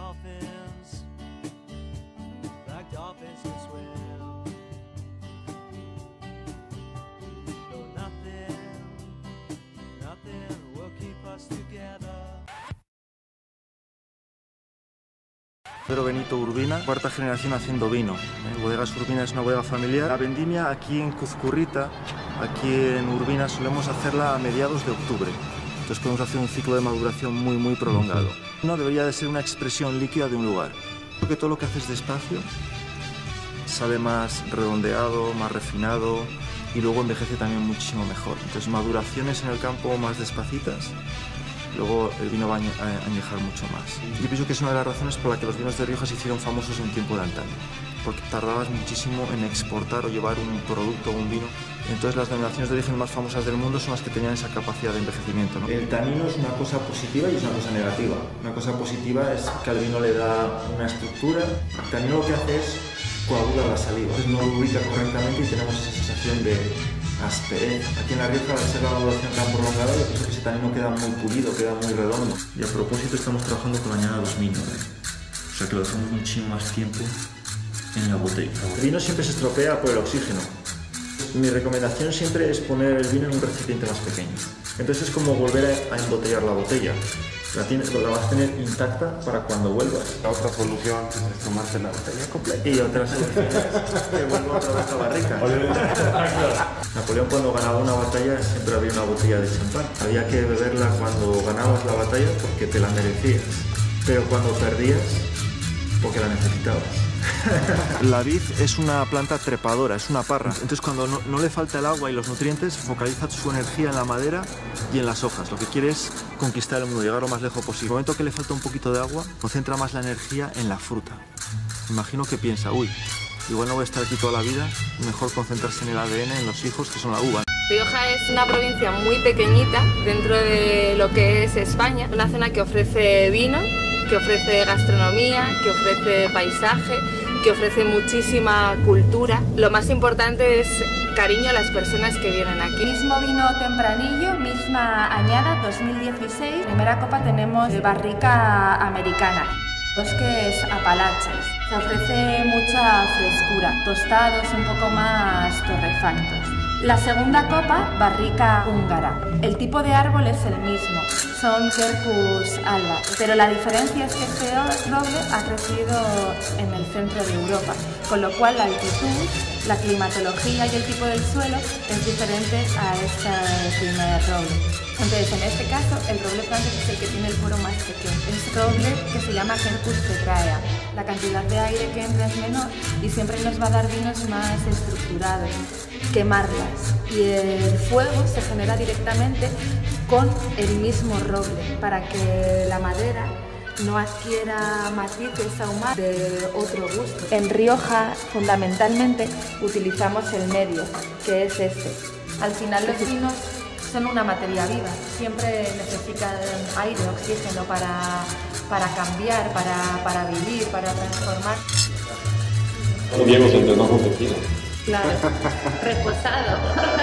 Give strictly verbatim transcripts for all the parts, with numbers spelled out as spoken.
Pedro Benito Urbina, cuarta generación haciendo vino. ¿eh? Bodegas Urbina es una bodega familiar. La vendimia aquí en Cuzcurrita, aquí en Urbina, solemos hacerla a mediados de octubre. Entonces podemos hacer un ciclo de maduración muy, muy prolongado. No debería de ser una expresión líquida de un lugar. Creo que todo lo que haces despacio sale más redondeado, más refinado y luego envejece también muchísimo mejor. Entonces maduraciones en el campo más despacitas, luego el vino va a añejar mucho más. Yo pienso que es una de las razones por las que los vinos de Rioja se hicieron famosos en tiempo de antaño, porque tardabas muchísimo en exportar o llevar un producto o un vino. Entonces las denominaciones de origen más famosas del mundo son las que tenían esa capacidad de envejecimiento, ¿no? El tanino es una cosa positiva y es una cosa negativa. Una cosa positiva es que al vino le da una estructura. El tanino lo que hace es coagula la saliva, entonces no lubrica correctamente y tenemos esa sensación de asperez. Aquí en La Rioja, al ser la maduración tan prolongada, yo pienso que ese tanino queda muy pulido, queda muy redondo. Y a propósito estamos trabajando con la añada dos mil nueve, o sea que lo dejamos muchísimo más tiempo en la botella. El vino siempre se estropea por el oxígeno. Mi recomendación siempre es poner el vino en un recipiente más pequeño. Entonces es como volver a, a embotellar la botella. La, tienes, la vas a tener intacta para cuando vuelvas. La otra solución es tomarte la botella completa. Y otra solución es que vuelva otra vez a barrica. Napoleón, cuando ganaba una batalla, siempre había una botella de champán. Había que beberla cuando ganabas la batalla porque te la merecías, pero cuando perdías porque la necesitabas. La vid es una planta trepadora, es una parra. Entonces cuando no, no le falta el agua y los nutrientes, focaliza su energía en la madera y en las hojas. Lo que quiere es conquistar el mundo, llegar lo más lejos posible. En el momento que le falta un poquito de agua, concentra más la energía en la fruta. Imagino que piensa, uy, igual no voy a estar aquí toda la vida, mejor concentrarse en el A D N, en los hijos, que son la uva. Rioja es una provincia muy pequeñita dentro de lo que es España, una zona que ofrece vino, que ofrece gastronomía, que ofrece paisaje, que ofrece muchísima cultura. Lo más importante es cariño a las personas que vienen aquí. Mismo vino tempranillo, misma añada, dos mil dieciséis. Primera copa tenemos barrica americana. Bosques Apalaches. Se ofrece mucha frescura, tostados un poco más torrefactos. La segunda copa, barrica húngara. El tipo de árbol es el mismo, son Quercus alba, pero la diferencia es que este roble ha crecido en el centro de Europa, con lo cual la altitud, la climatología y el tipo del suelo es diferente a este primer roble. Entonces, en este caso, el roble francés es el que tiene el poro más pequeño. Es roble que se llama Quercus petraea. La cantidad de aire que entra es menor y siempre nos va a dar vinos más estructurados. Quemarlas y el fuego se genera directamente con el mismo roble para que la madera no adquiera matices ahumados de otro gusto. En Rioja, fundamentalmente, utilizamos el medio, que es este. Al final los vinos son una materia viva, siempre necesitan aire, oxígeno para, para cambiar, para, para vivir, para transformar. Diego se entrenó con tequila. Claro, reposado.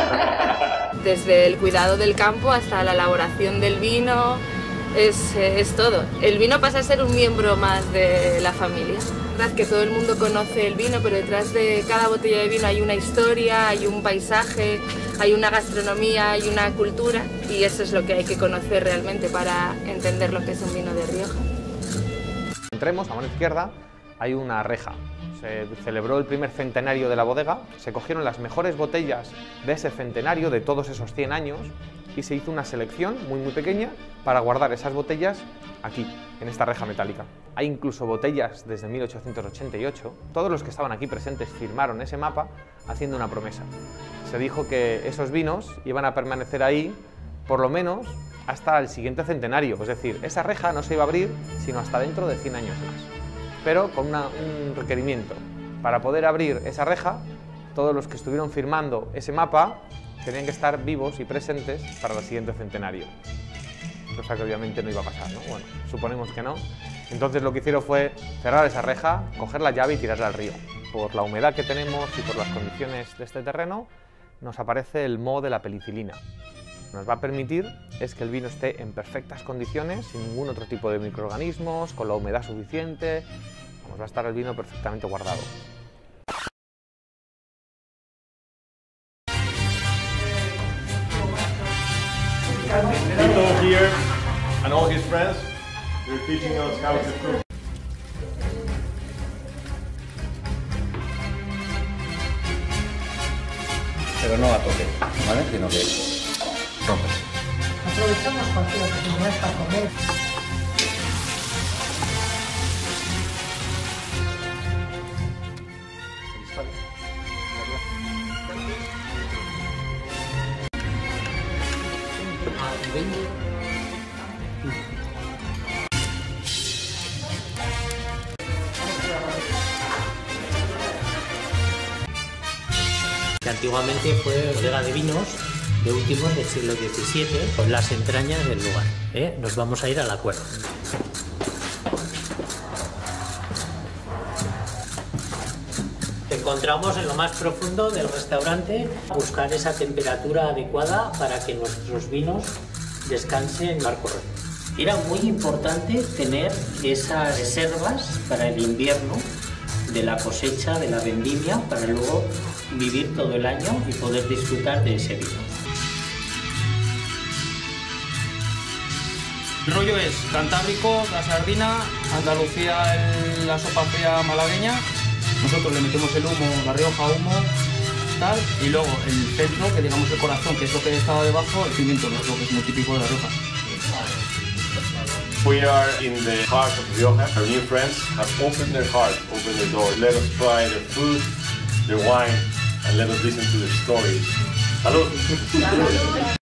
Desde el cuidado del campo hasta la elaboración del vino, es, es todo. El vino pasa a ser un miembro más de la familia. Es verdad que todo el mundo conoce el vino, pero detrás de cada botella de vino hay una historia, hay un paisaje, hay una gastronomía, hay una cultura, y eso es lo que hay que conocer realmente para entender lo que es un vino de Rioja. Entremos, a mano izquierda, hay una reja. Se celebró el primer centenario de la bodega, se cogieron las mejores botellas de ese centenario, de todos esos cien años, y se hizo una selección muy muy pequeña para guardar esas botellas aquí, en esta reja metálica. Hay incluso botellas desde mil ochocientos ochenta y ocho. Todos los que estaban aquí presentes firmaron ese mapa haciendo una promesa. Se dijo que esos vinos iban a permanecer ahí por lo menos hasta el siguiente centenario, es decir, esa reja no se iba a abrir sino hasta dentro de cien años más. Pero con una, un requerimiento. Para poder abrir esa reja, todos los que estuvieron firmando ese mapa tenían que estar vivos y presentes para el siguiente centenario. Cosa que obviamente no iba a pasar, ¿no? Bueno, suponemos que no. Entonces lo que hicieron fue cerrar esa reja, coger la llave y tirarla al río. Por la humedad que tenemos y por las condiciones de este terreno, nos aparece el moho de la penicilina. nos va a permitir es que el vino esté en perfectas condiciones, sin ningún otro tipo de microorganismos, con la humedad suficiente. Vamos, va a estar el vino perfectamente guardado. Tito here and all his friends, they're teaching us how to cook. Pero no a tope, ¿vale? Sino que rompes. Aprovechamos cualquier oportunidad para comer. Que antiguamente fue bodega de vinos de últimos del siglo diecisiete, con las entrañas del lugar. ¿eh? Nos vamos a ir a la cueva. Encontramos en lo más profundo del restaurante, buscar esa temperatura adecuada para que nuestros vinos descansen en el mar correcto. Era muy importante tener esas reservas para el invierno de la cosecha, de la vendimia, para luego vivir todo el año y poder disfrutar de ese vino. El rollo es Cantábrico, la sardina, Andalucía, el, la sopa fría malagueña. Nosotros le metemos el humo, la Rioja, humo, tal, y luego el centro, que digamos el corazón, que es lo que estaba debajo, el pimiento rojo, que es muy típico de la Rioja. We are in the heart of Rioja. Our new friends have opened their heart, opened their door. Let us try their food, their wine, and let us listen to their stories. Salud!